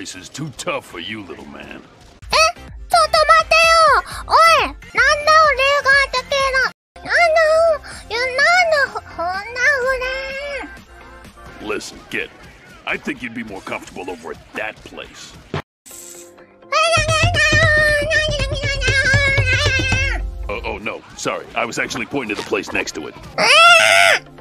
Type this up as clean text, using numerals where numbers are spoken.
place is too tough for you, little man. ちょっと待てよ。おい、なんだ例外的な。 Listen, kid. I think you'd be more comfortable over at that place. Oh, no. Sorry. I was actually pointing to the place next to it.